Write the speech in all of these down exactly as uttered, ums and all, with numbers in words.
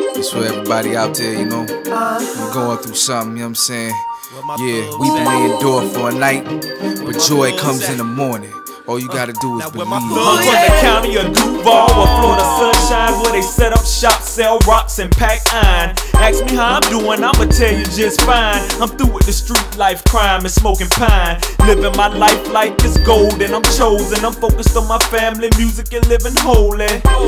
It's for everybody out there, you know. We're going through something, you know what I'm saying? Yeah, we've been endured for a night, but joy comes in the morning. All you gotta do is believe. I'm from the county of Duval, where Florida sunshine, where they set up shop, sell rocks and pack iron. Ask me how I'm doing, I'ma tell you just fine. I'm through with the street life, crime and smoking pine. Living my life like it's golden, I'm chosen. I'm focused on my family, music and living holy.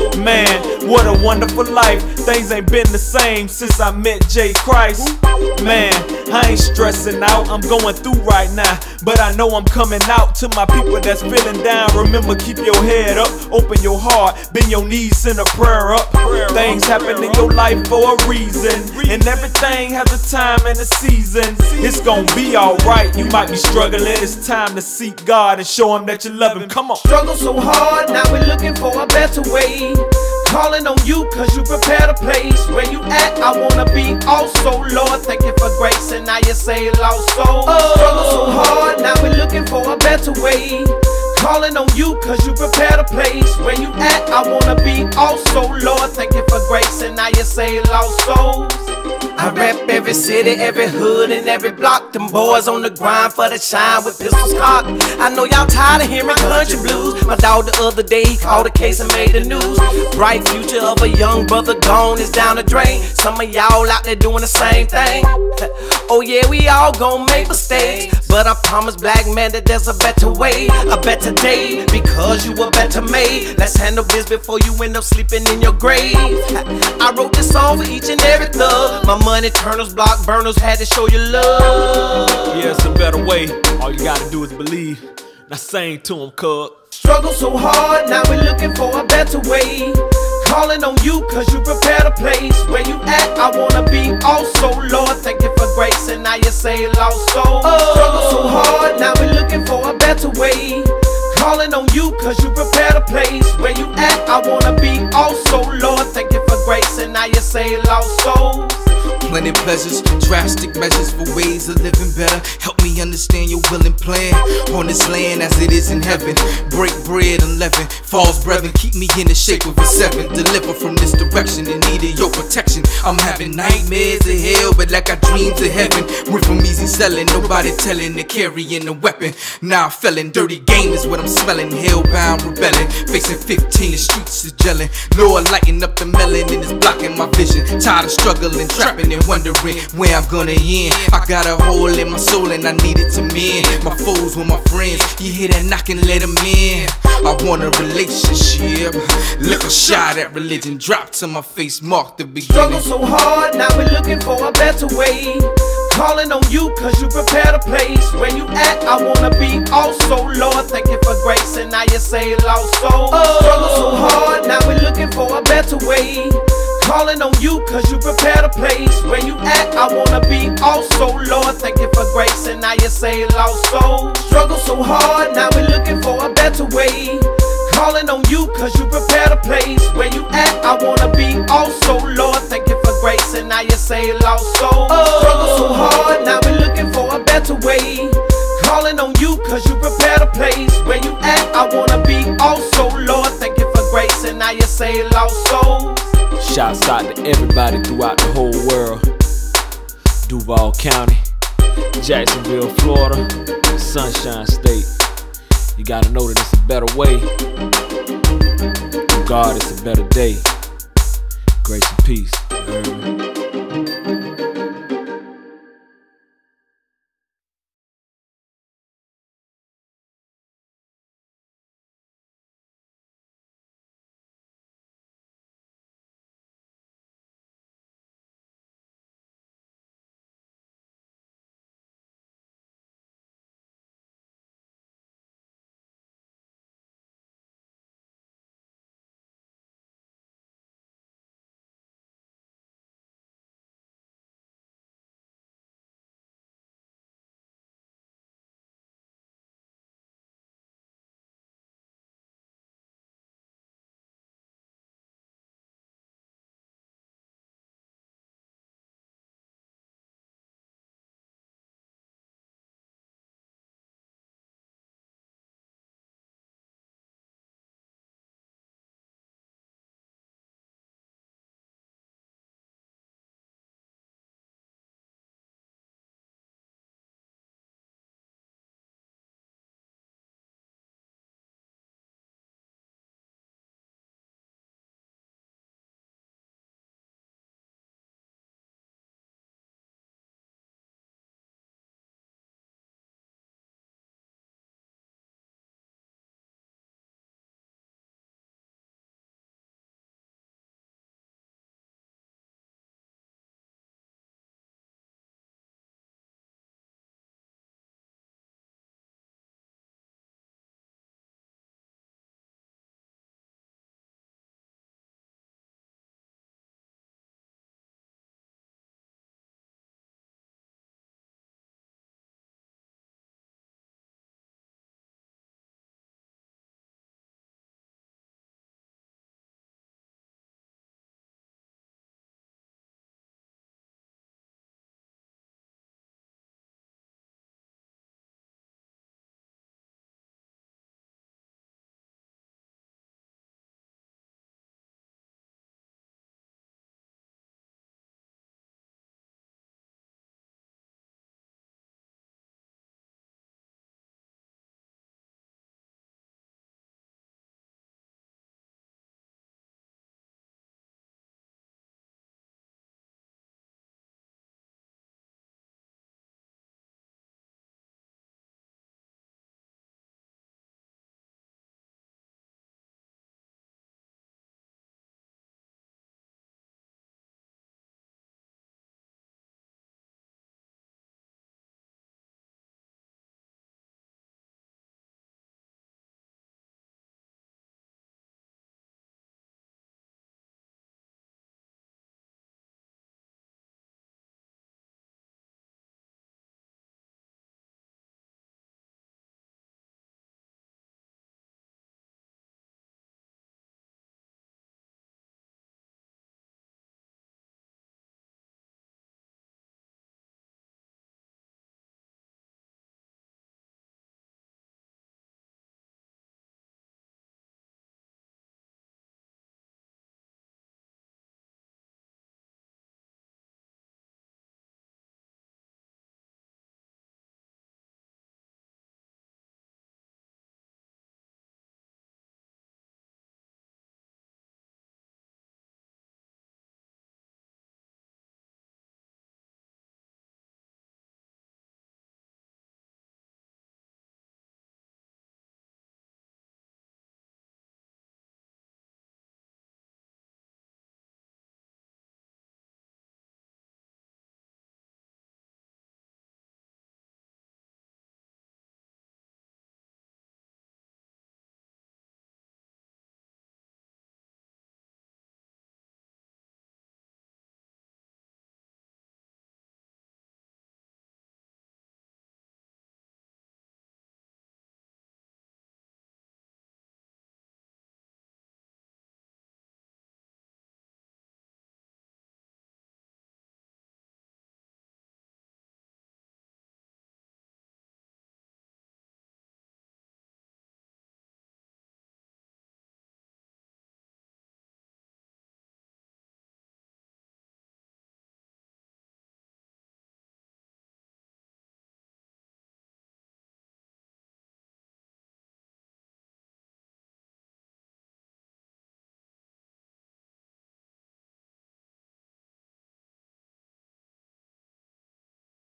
Man, what a wonderful life. Things ain't been the same since I met J. Christ. Man, I ain't stressing out, I'm going through right now, but I know I'm coming out to my people that's feeling down. Remember, keep your head up, open your heart, bend your knees, send a prayer up. Things happen in your life for a reason, and everything has a time and a season. It's gonna be alright, you might be struggling. It's time to seek God and show Him that you love Him. Come on. Struggle so hard, now we're looking for a better way. Calling on you cause you prepared a place. Where you at, I wanna be also. Lord, thank you for grace, and now you say lost soul. Struggle so hard, now we're looking for a better way. Calling on you cause you prepared a place. Where you at, I wanna be also. Lord, thank you for grace, and now you say lost souls. I rep every city, every hood, and every block. Them boys on the grind for the shine with pistols cocked. I know y'all tired of hearing country blues. My dog the other day, he called a case and made the news. Bright future of a young brother gone is down the drain. Some of y'all out there doing the same thing. Oh yeah, we all gon' make mistakes, but I promise black man that there's a better way, a better day, because you were better made. Let's handle this before you end up sleeping in your grave. I wrote this song for each and every thug. My money turners, block burners, had to show you love. Yeah, it's a better way. All you gotta do is believe. Now sing to him, cuz. Struggle so hard, now we're looking for a better way. Calling on you cause you prepared a place. Where you at, I wanna be also. Lord, thank you for grace, and now you say lost soul. Struggle so hard, now we're looking for a better way. Calling on you cause you prepared a place. Where you at, I wanna be also. Lord, thank you for grace, and now you say lost souls. Plenty pleasures, drastic measures for ways of living better. Help me understand your will and plan on this land as it is in heaven. Break bread unleavened, false brethren, keep me in the shape of a seven. Deliver from this direction in need of your protection. I'm having nightmares of hell, but like I dreams of heaven. Went from easy selling, nobody telling, to carrying a weapon. Now I'm felling, dirty game is what I'm smelling. Hellbound, rebelling, facing fifteen, the streets is gelling. Lord, lighten up the melon and it's blocking my vision. Tired of struggling, trapping and wondering where I'm gonna end. I got a hole in my soul and I need it to mend. My foes were my friends, you hear that knocking, let them in. I want a relationship, lick a shot at religion, drop to my face, mark the beginning. Struggle so hard, now we're looking for a better way. Calling on you cause you prepared a place. Where you at, I wanna be also. Lord, thank you for grace, and now you say lost soul. Struggle so hard, now we're looking for a better way. Calling on you cause you prepared a place. Where you at, I wanna be also. Lord, thank you for grace, and now you say lost soul. Struggle so hard, now we're looking for a better way. Calling on you cause you prepared a place. Where you at, I wanna be also. Lord, thank you for grace, and now you say lost soul. Struggle so hard, now we're looking for a better way. Calling on you cause you prepared a place. Where you at, I wanna be also. Lord, thank you for grace, and now you say lost souls. Shouts out to everybody throughout the whole world. Duval County, Jacksonville, Florida, Sunshine State. You gotta know that it's a better way. Through God, it's a better day. Grace and peace. You heard me?